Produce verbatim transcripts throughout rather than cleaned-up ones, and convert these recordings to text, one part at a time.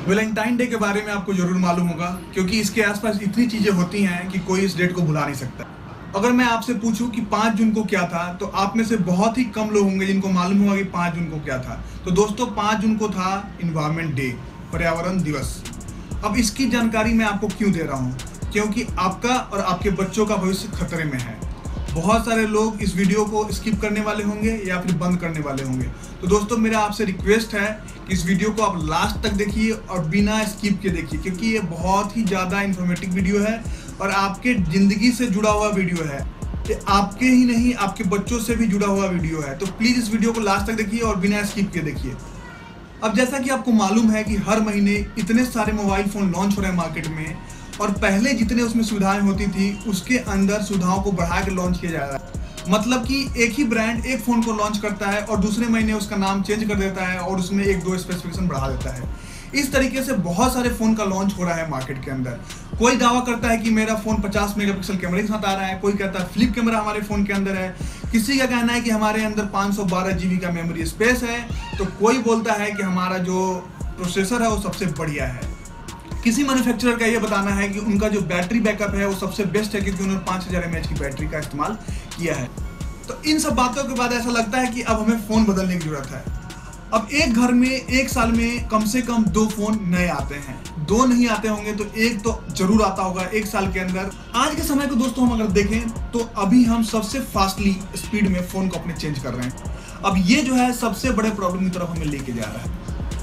Valentine day के बारे में आपको जरूर मालूम होगा, क्योंकि इसके आसपास इतनी चीजें होती हैं कि कोई इस डेट को भुला नहीं सकता। अगर मैं आपसे पूछूं कि पाँच जून को क्या था, तो आप में से बहुत ही कम लोग होंगे जिनको मालूम होगा कि पाँच जून को क्या था। तो दोस्तों, पाँच जून को था इन्वायरमेंट डे, पर्यावरण दिवस। अब इसकी जानकारी मैं आपको क्यों दे रहा हूँ? क्योंकि आपका और आपके बच्चों का भविष्य खतरे में है। बहुत सारे लोग इस वीडियो को स्किप करने वाले होंगे या फिर बंद करने वाले होंगे। तो दोस्तों, मेरा आपसे रिक्वेस्ट है कि इस वीडियो को आप लास्ट तक देखिए और बिना स्किप के देखिए, क्योंकि ये बहुत ही ज़्यादा इन्फॉर्मेटिव वीडियो है और आपके ज़िंदगी से जुड़ा हुआ वीडियो है। ये आपके ही नहीं, आपके बच्चों से भी जुड़ा हुआ वीडियो है। तो प्लीज़ इस वीडियो को लास्ट तक देखिए और बिना स्किप के देखिए। अब जैसा कि आपको मालूम है कि हर महीने इतने सारे मोबाइल फ़ोन लॉन्च हो रहे हैं मार्केट में, और पहले जितने उसमें सुविधाएं होती थी उसके अंदर सुविधाओं को बढ़ा के लॉन्च किया जा रहा है। मतलब कि एक ही ब्रांड एक फ़ोन को लॉन्च करता है और दूसरे महीने उसका नाम चेंज कर देता है और उसमें एक दो स्पेसिफिकेशन बढ़ा देता है। इस तरीके से बहुत सारे फ़ोन का लॉन्च हो रहा है मार्केट के अंदर। कोई दावा करता है कि मेरा फ़ोन पचास मेगापिक्सल कैमरे के साथ आ रहा है, कोई कहता है फ्लिप कैमरा हमारे फ़ोन के अंदर है, किसी का कहना है कि हमारे अंदर पाँच सौ बारह जी बी का मेमोरी स्पेस है, तो कोई बोलता है कि हमारा जो प्रोसेसर है वो सबसे बढ़िया है। किसी मैन्युफैक्चरर का ये बताना है कि उनका जो बैटरी बैकअप है वो सबसे बेस्ट है, क्योंकि उन्होंने पाँच हज़ार एम एच की बैटरी का इस्तेमाल किया है। तो इन सब बातों के बाद ऐसा लगता है कि अब हमें फ़ोन बदलने की ज़रूरत है। अब एक घर में एक साल में कम से कम दो फ़ोन नए आते हैं। दो नहीं आते होंगे तो एक तो जरूर आता होगा एक साल के अंदर। आज के समय को दोस्तों हम अगर देखें तो अभी हम सबसे फास्टली स्पीड में फ़ोन को अपने चेंज कर रहे हैं। अब ये जो है सबसे बड़े प्रॉब्लम की तरफ हमें लेके जा रहा है।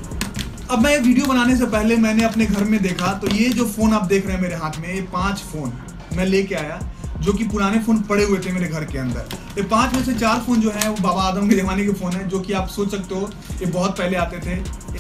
अब मैं ये वीडियो बनाने से पहले मैंने अपने घर में देखा, तो ये जो फ़ोन आप देख रहे हैं मेरे हाथ में, ये पांच फ़ोन मैं लेके आया जो कि पुराने फ़ोन पड़े हुए थे मेरे घर के अंदर। ये पांच में से चार फ़ोन जो हैं वो बाबा आदम के ज़माने के फ़ोन हैं, जो कि आप सोच सकते हो ये बहुत पहले आते थे।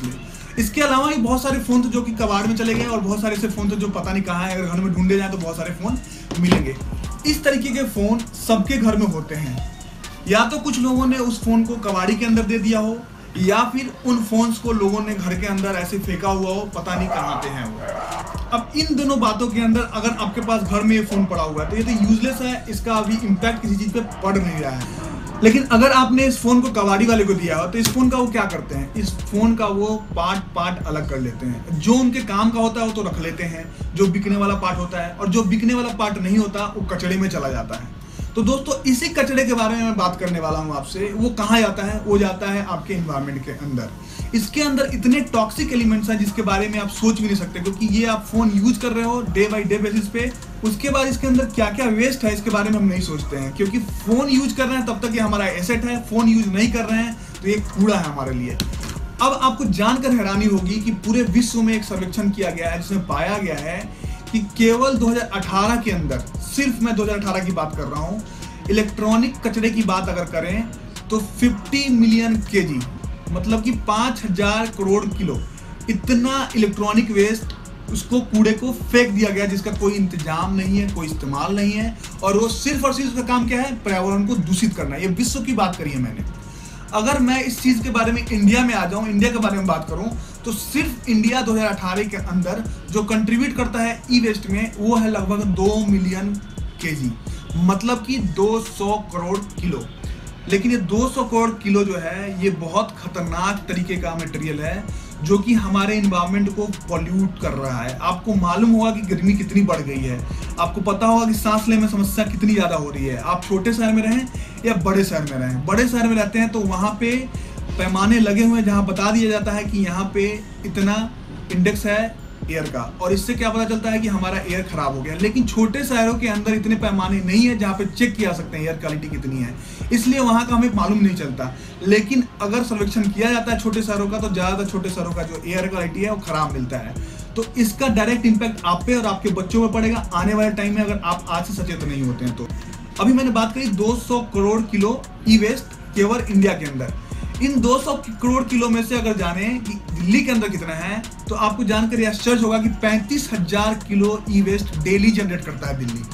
इसके अलावा ये बहुत सारे फ़ोन थे जो कि कबाड़ में चले गए, और बहुत सारे ऐसे फ़ोन थे जो पता नहीं कहाँ है। अगर घर में ढूंढे जाए तो बहुत सारे फ़ोन मिलेंगे। इस तरीके के फ़ोन सबके घर में होते हैं। या तो कुछ लोगों ने उस फ़ोन को कबाड़ी के अंदर दे दिया हो, या फिर उन फोन्स को लोगों ने घर के अंदर ऐसे फेंका हुआ हो, पता नहीं कहाँ पे हैं वो। अब इन दोनों बातों के अंदर अगर आपके पास घर में ये फ़ोन पड़ा हुआ है तो ये तो यूजलेस है, इसका अभी इम्पैक्ट किसी चीज़ पे पड़ नहीं रहा है। लेकिन अगर आपने इस फ़ोन को कबाड़ी वाले को दिया हो तो इस फ़ोन का वो क्या करते हैं, इस फ़ोन का वो पार्ट पार्ट अलग कर लेते हैं। जो उनके काम का होता है वो तो रख लेते हैं, जो बिकने वाला पार्ट होता है, और जो बिकने वाला पार्ट नहीं होता वो कचड़े में चला जाता है। तो दोस्तों, इसी कचरे के बारे में मैं बात करने वाला हूं आपसे। वो कहाँ जाता है? वो जाता है आपके एनवायरनमेंट के अंदर। इसके अंदर इतने टॉक्सिक एलिमेंट्स हैं जिसके बारे में आप सोच भी नहीं सकते, क्योंकि ये आप फोन यूज कर रहे हो डे बाई डे बेसिस पे। उसके बाद इसके अंदर क्या क्या वेस्ट है इसके बारे में हम नहीं सोचते हैं, क्योंकि फोन यूज कर रहे हैं तब तक ये हमारा एसेट है। फोन यूज नहीं कर रहे हैं तो ये कूड़ा है हमारे लिए। अब आपको जानकर हैरानी होगी कि पूरे विश्व में एक सर्वेक्षण किया गया है जिसमें पाया गया है कि केवल दो हज़ार अठारह के अंदर, सिर्फ मैं दो हज़ार अठारह की बात कर रहा हूं, इलेक्ट्रॉनिक कचरे की बात अगर करें तो पचास मिलियन केजी, मतलब कि पाँच हज़ार करोड़ किलो, इतना इलेक्ट्रॉनिक वेस्ट उसको कूड़े को फेंक दिया गया, जिसका कोई इंतजाम नहीं है, कोई इस्तेमाल नहीं है। और वो सिर्फ और सिर्फ उसका काम क्या है? पर्यावरण को दूषित करना। ये विश्व की बात करी है मैंने। अगर मैं इस चीज़ के बारे में इंडिया में आ जाऊं, इंडिया के बारे में बात करूं, तो सिर्फ इंडिया दो हज़ार अठारह के अंदर जो कंट्रीब्यूट करता है ई वेस्ट में वो है लगभग दो मिलियन केजी, मतलब कि दो सौ करोड़ किलो। लेकिन ये दो सौ करोड़ किलो जो है ये बहुत खतरनाक तरीके का मटेरियल है जो कि हमारे एनवायरनमेंट को पॉल्यूट कर रहा है। आपको मालूम होगा कि गर्मी कितनी बढ़ गई है, आपको पता होगा कि सांस लेने में समस्या कितनी ज़्यादा हो रही है। आप छोटे शहर में रहें या बड़े शहर में रहें, बड़े शहर में रहते हैं तो वहाँ पे पैमाने लगे हुए हैं जहाँ बता दिया जाता है कि यहाँ पे इतना इंडेक्स है एयर का, और इससे क्या पता चलता है कि हमारा एयर खराब हो गया। लेकिन छोटे शहरों के अंदर इतने पैमाने नहीं है जहाँ पे चेक किया सकते हैं एयर क्वालिटी कितनी है, इसलिए वहाँ का हमें मालूम नहीं चलता। लेकिन अगर सर्वेक्षण किया जाता है छोटे शहरों का, तो ज़्यादातर छोटे शहरों का जो एयर क्वालिटी है वो खराब मिलता है। तो इसका डायरेक्ट इम्पैक्ट आप पे और आपके बच्चों में पड़ेगा आने वाले टाइम में, अगर आप आज से सचेत नहीं होते हैं तो। अभी मैंने बात करी दो सौ करोड़ किलो ई वेस्ट केवल इंडिया के अंदर। इन दो सौ करोड़ किलो में से अगर जाने कि दिल्ली के अंदर कितना है, तो आपको जानकर आश्चर्य होगा कि पैंतीस हजार kilo e waste daily generate करता है दिल्ली।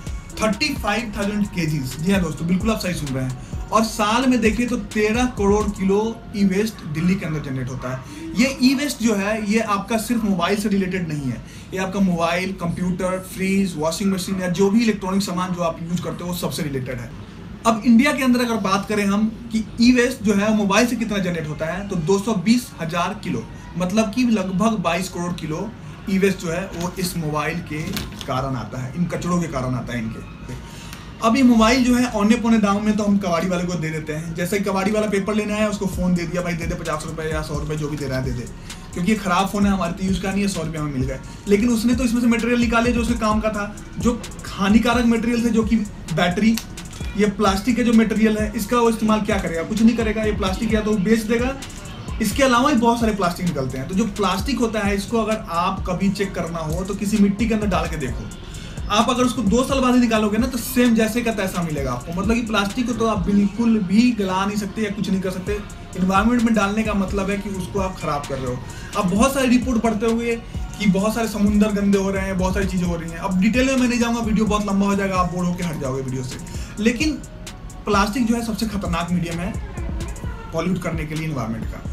पैंतीस हज़ार केजीज, जी हाँ दोस्तों, बिल्कुल आप सही सुन रहे हैं। और साल में देखिए तो तेरह crore kilo e waste Delhi के अंदर जनरेट होता है। ये ई वेस्ट जो है ये आपका सिर्फ मोबाइल से रिलेटेड नहीं है, ये आपका mobile, computer, fridge, washing machine या जो भी इलेक्ट्रॉनिक सामान जो आप यूज करते हो वो सबसे रिलेटेड है। अब इंडिया के अंदर अगर बात करें हम कि ई वेस्ट जो है मोबाइल से कितना जनरेट होता है, तो दो सौ बीस हजार किलो, मतलब कि लगभग बाईस करोड़ किलो ई वेस्ट जो है वो इस मोबाइल के कारण आता है, इन कचड़ों के कारण आता है इनके। अब ये मोबाइल जो है औने पौने दाम में तो हम कबाड़ी वाले को दे देते हैं। जैसे कबाड़ी वाला पेपर लेना है, उसको फ़ोन दे दिया, भाई दे दे पचास रुपये या सौ रुपये जो भी दे रहा है दे दे, क्योंकि ये ख़राब फ़ोन है, हमारे तो यूज़ का नहीं है, सौ रुपये में मिल गए। लेकिन उसने तो इसमें से मटेरियल निकाले जो उसके काम का था, जो हानिकारक मटेरियल थे, जो कि बैटरी, ये प्लास्टिक का जो मटेरियल है, इसका वो इस्तेमाल क्या करेगा? कुछ नहीं करेगा। ये प्लास्टिक या तो बेच देगा, इसके अलावा भी बहुत सारे प्लास्टिक निकलते हैं। तो जो प्लास्टिक होता है, इसको अगर आप कभी चेक करना हो तो किसी मिट्टी के अंदर डाल के देखो। आप अगर उसको दो साल बाद ही निकालोगे ना तो सेम जैसे का तैसा मिलेगा आपको। मतलब कि प्लास्टिक को तो आप बिल्कुल भी गला नहीं सकते या कुछ नहीं कर सकते। इन्वायरमेंट में डालने का मतलब है कि उसको आप खराब कर रहे हो। अब बहुत सारे रिपोर्ट पढ़ते हुए कि बहुत सारे समुंदर गंदे हो रहे हैं, बहुत सारी चीज़ें हो रही हैं। अब डिटेल में मैं नहीं जाऊँगा, वीडियो बहुत लंबा हो जाएगा, आप बोर होकर हट जाओगे वीडियो से। लेकिन प्लास्टिक जो है सबसे खतरनाक मीडियम है पॉल्यूट करने के लिए इन्वायरमेंट का।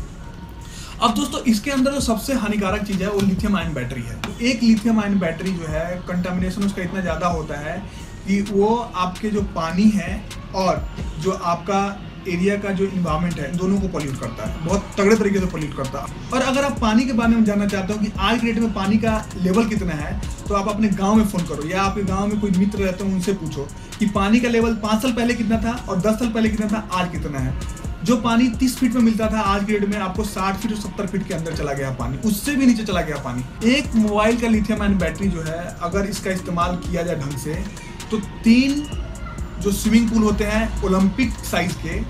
अब दोस्तों इसके अंदर जो सबसे हानिकारक चीज़ है वो लिथियम आयन बैटरी है। तो एक लिथियम आयन बैटरी जो है कंटामिनेशन उसका इतना ज़्यादा होता है कि वो आपके जो पानी है और जो आपका एरिया का जो इन्वायरमेंट है, दोनों को पॉल्यूट करता है, बहुत तगड़े तरीके से पॉल्यूट करता है। और अगर आप पानी के बारे में जानना चाहते हो कि आज के डेट में पानी का लेवल कितना है, तो आप अपने गांव में फ़ोन करो या आपके गांव में कोई मित्र रहते हो उनसे पूछो कि पानी का लेवल पाँच साल पहले कितना था और दस साल पहले कितना था, आज कितना है। जो पानी तीस फीट में मिलता था, आज के डेट में आपको साठ फीट और सत्तर फीट के अंदर चला गया पानी, उससे भी नीचे चला गया पानी। एक मोबाइल का लिथियम आयन बैटरी जो है, अगर इसका इस्तेमाल किया जाए ढंग से, तो तीन जो स्विमिंग पूल होते हैं ओलंपिक साइज के,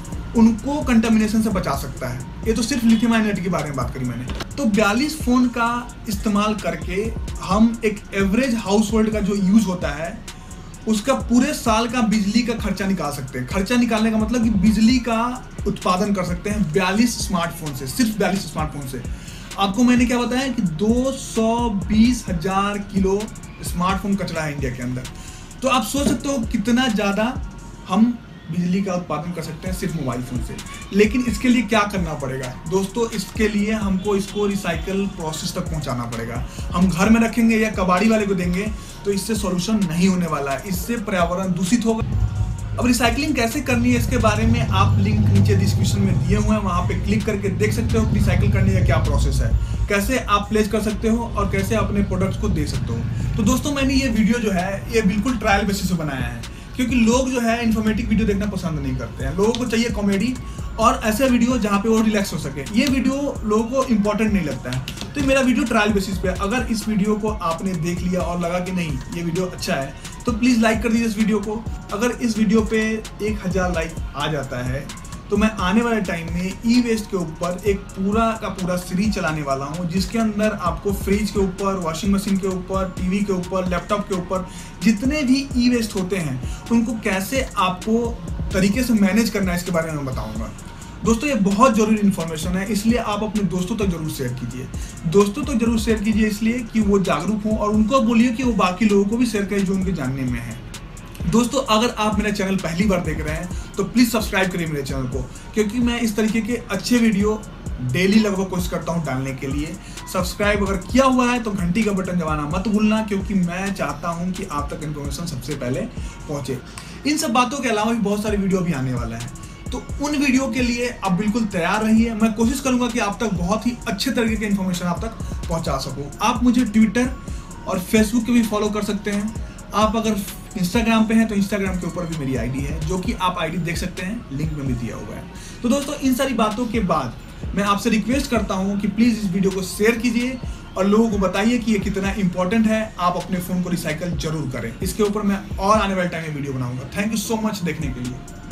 उनको कंटामिनेशन से बचा सकता है। ये तो सिर्फ लिथियम आयन के बारे में बात करी मैंने। तो बयालीस फ़ोन का इस्तेमाल करके हम एक एवरेज हाउस होल्ड का जो यूज़ होता है उसका पूरे साल का बिजली का खर्चा निकाल सकते हैं। खर्चा निकालने का मतलब कि बिजली का उत्पादन कर सकते हैं बयालीस स्मार्टफोन से, सिर्फ बयालीस स्मार्टफोन से। आपको मैंने क्या बताया कि दो सौ बीस हजार किलो स्मार्टफोन कचरा है इंडिया के अंदर। तो आप सोच सकते हो कितना ज़्यादा हम बिजली का उत्पादन कर सकते हैं सिर्फ मोबाइल फ़ोन से। लेकिन इसके लिए क्या करना पड़ेगा दोस्तों? इसके लिए हमको इसको रिसाइकल प्रोसेस तक पहुंचाना पड़ेगा। हम घर में रखेंगे या कबाड़ी वाले को देंगे तो इससे सॉल्यूशन नहीं होने वाला है, इससे पर्यावरण दूषित होगा। अब रिसाइकलिंग कैसे करनी है इसके बारे में आप लिंक नीचे डिस्क्रिप्शन में दिए हुए हैं, वहाँ पे क्लिक करके देख सकते हो रिसाइकिल करने का क्या प्रोसेस है, कैसे आप प्लेस कर सकते हो और कैसे अपने प्रोडक्ट्स को दे सकते हो। तो दोस्तों मैंने ये वीडियो जो है ये बिल्कुल ट्रायल बेसिस पे बनाया है, क्योंकि लोग जो है इन्फॉर्मेटिव वीडियो देखना पसंद नहीं करते हैं। लोगों को चाहिए कॉमेडी और ऐसे वीडियो जहाँ पे वो रिलैक्स हो सके। ये वीडियो लोगों को इंपॉर्टेंट नहीं लगता है, तो मेरा वीडियो ट्रायल बेसिस पे। अगर इस वीडियो को आपने देख लिया और लगा कि नहीं ये वीडियो अच्छा है तो प्लीज़ लाइक कर दीजिए इस वीडियो को। अगर इस वीडियो पे एक हज़ार लाइक आ जाता है तो मैं आने वाले टाइम में ई वेस्ट के ऊपर एक पूरा का पूरा सीरीज चलाने वाला हूँ, जिसके अंदर आपको फ्रिज के ऊपर, वॉशिंग मशीन के ऊपर, टीवी के ऊपर, लैपटॉप के ऊपर जितने भी ई वेस्ट होते हैं उनको कैसे आपको तरीके से मैनेज करना है इसके बारे में मैं बताऊँगा। दोस्तों ये बहुत ज़रूरी इन्फॉर्मेशन है, इसलिए आप अपने दोस्तों तक जरूर शेयर कीजिए। दोस्तों तक जरूर शेयर कीजिए इसलिए कि वो जागरूक हों, और उनको बोलिए कि वो बाकी लोगों को भी शेयर करें जो उनके जानने में है। दोस्तों अगर आप मेरा चैनल पहली बार देख रहे हैं तो प्लीज़ सब्सक्राइब करिए मेरे चैनल को, क्योंकि मैं इस तरीके के अच्छे वीडियो डेली लगभग कोशिश करता हूं डालने के लिए। सब्सक्राइब अगर किया हुआ है तो घंटी का बटन दबाना मत भूलना, क्योंकि मैं चाहता हूं कि आप तक इन्फॉर्मेशन सबसे पहले पहुंचे। इन सब बातों के अलावा भी बहुत सारे वीडियो भी आने वाला है, तो उन वीडियो के लिए आप बिल्कुल तैयार रहिए। मैं कोशिश करूंगा कि आप तक बहुत ही अच्छे तरीके के इन्फॉर्मेशन आप तक पहुंचा सकूं। आप मुझे ट्विटर और फेसबुक पे भी फॉलो कर सकते हैं। आप अगर इंस्टाग्राम पे हैं तो इंस्टाग्राम के ऊपर भी मेरी आईडी है, जो कि आप आईडी देख सकते हैं, लिंक में भी दिया हुआ है। तो दोस्तों इन सारी बातों के बाद मैं आपसे रिक्वेस्ट करता हूं कि प्लीज़ इस वीडियो को शेयर कीजिए और लोगों को बताइए कि ये कितना इंपॉर्टेंट है। आप अपने फ़ोन को रिसाइकल जरूर करें। इसके ऊपर मैं और आने वाले टाइम में वीडियो बनाऊंगा। थैंक यू सो मच देखने के लिए।